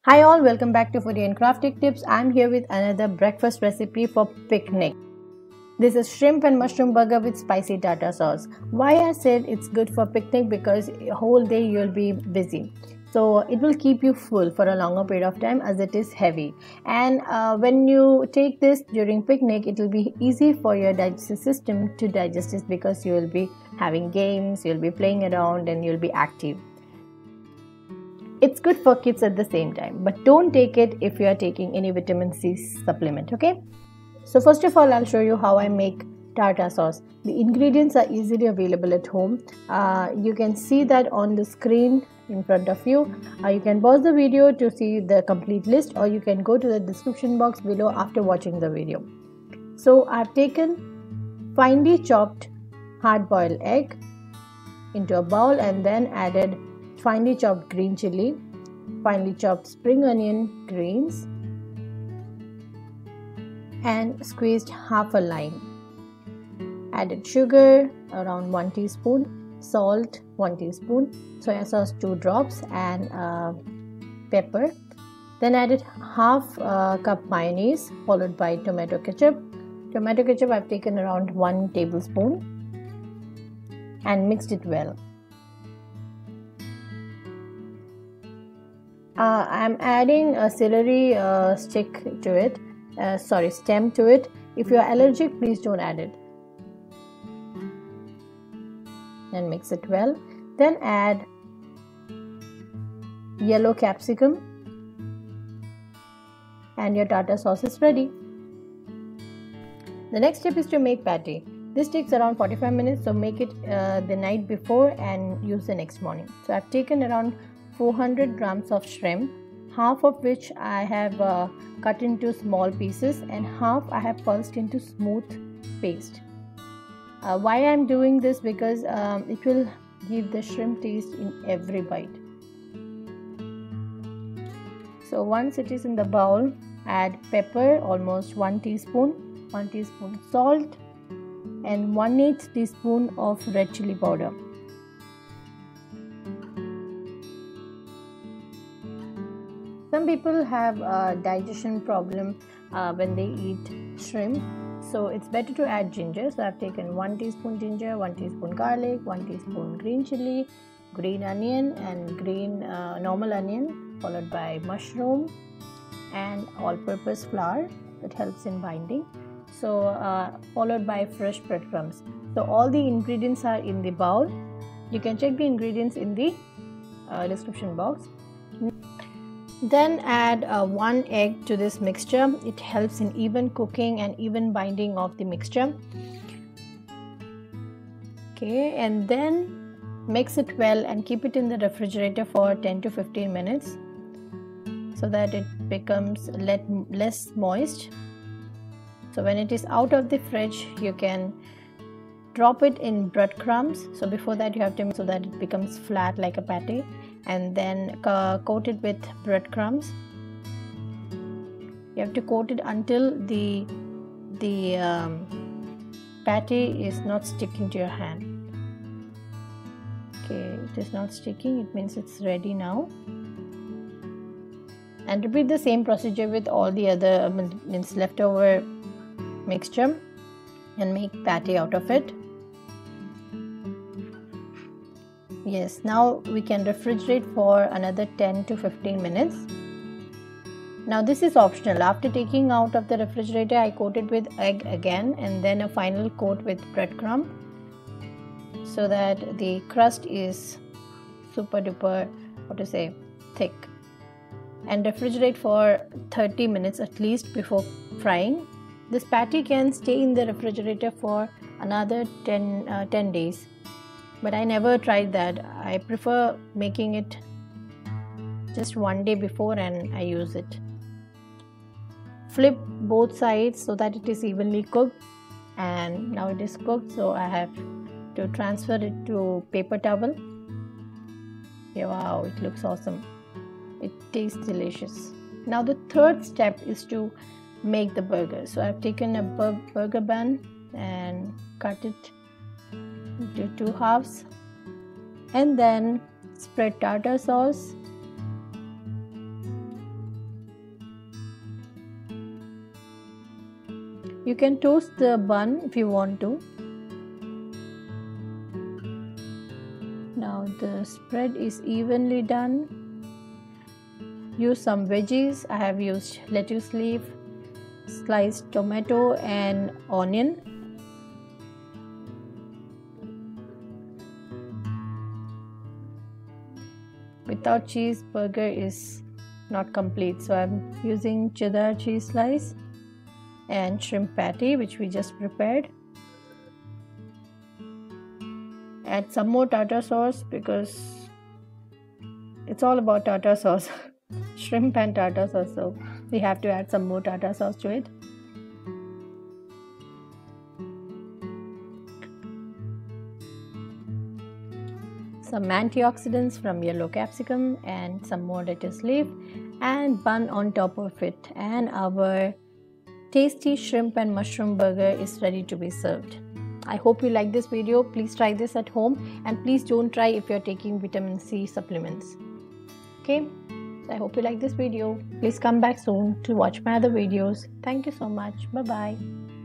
Hi all, welcome back to Foodie and Crafting Tips. I'm here with another breakfast recipe for picnic. This is shrimp and mushroom burger with spicy tartar sauce. Why I said it's good for picnic? Because a whole day you'll be busy. So it will keep you full for a longer period of time as it is heavy. And when you take this during picnic, it will be easy for your digestive system to digest it because you will be having games, you'll be playing around and you'll be active. It's good for kids at the same time, but don't take it if you are taking any vitamin C supplement, okay? So first of all, I'll show you how I make tartar sauce. The ingredients are easily available at home. You can see that on the screen in front of you. You can pause the video to see the complete list, or you can go to the description box below after watching the video. So I've taken finely chopped hard-boiled egg into a bowl and then added finely chopped green chili, finely chopped spring onion greens, and squeezed half a lime. Added sugar around 1 teaspoon, salt 1 teaspoon, soya sauce 2 drops, and pepper. Then added half cup mayonnaise followed by tomato ketchup. Tomato ketchup I've taken around 1 tablespoon and mixed it well. I'm adding a celery stem to it. If you're allergic, please don't add it. And mix it well. Then add yellow capsicum and your tartar sauce is ready. The next step is to make patty. This takes around 45 minutes, so make it the night before and use the next morning. So I've taken around 400 grams of shrimp, half of which I have cut into small pieces and half I have pulsed into smooth paste. Why I'm doing this? Because it will give the shrimp taste in every bite. So once it is in the bowl, add pepper, almost 1 teaspoon, 1 teaspoon salt, and 1/8 teaspoon of red chili powder. Some people have a digestion problem when they eat shrimp, so it's better to add ginger. So I've taken 1 teaspoon ginger, 1 teaspoon garlic, 1 teaspoon green chili, green onion and green normal onion, followed by mushroom and all-purpose flour that helps in binding. So followed by fresh breadcrumbs. So all the ingredients are in the bowl. You can check the ingredients in the description box. Then add 1 egg to this mixture. It helps in even cooking and even binding of the mixture. Okay, and then mix it well and keep it in the refrigerator for 10 to 15 minutes so that it becomes less moist. So when it is out of the fridge, you can drop it in breadcrumbs. So before that you have to make so that it becomes flat like a patty, and then coat it with breadcrumbs. You have to coat it until the patty is not sticking to your hand. Okay, it is not sticking, it means it's ready now. And repeat the same procedure with all the other leftover mixture and make patty out of it. Yes, now we can refrigerate for another 10 to 15 minutes. Now this is optional. After taking out of the refrigerator, I coat it with egg again and then a final coat with breadcrumb so that the crust is super duper, thick. And refrigerate for 30 minutes at least before frying. This patty can stay in the refrigerator for another 10 days. But I never tried that. I prefer making it just 1 day before and I use it. Flip both sides so that it is evenly cooked, and now it is cooked, so I have to transfer it to paper towel. Yeah, wow, it looks awesome. It tastes delicious. Now the third step is to make the burger. So I've taken a burger bun and cut it into 2 halves and then spread tartar sauce You can toast the bun if you want to. Now the spread is evenly done. Use some veggies. I have used lettuce leaf, sliced tomato and onion. Without cheese, burger is not complete, so I'm using cheddar cheese slice and shrimp patty, which we just prepared. Add some more tartar sauce because it's all about tartar sauce. Shrimp and tartar sauce, so we have to add some more tartar sauce to it. Some antioxidants from yellow capsicum and some more lettuce leaf, and bun on top of it, and our tasty shrimp and mushroom burger is ready to be served. I hope you like this video. Please try this at home, and please don't try if you're taking vitamin C supplements. Okay, so I hope you like this video. Please come back soon to watch my other videos. Thank you so much. Bye bye.